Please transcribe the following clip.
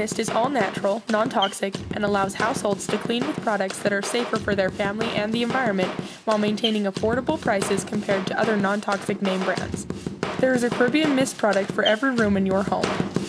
Mist is all natural, non-toxic, and allows households to clean with products that are safer for their family and the environment while maintaining affordable prices compared to other non-toxic name brands. There is a Caribbean Mist product for every room in your home.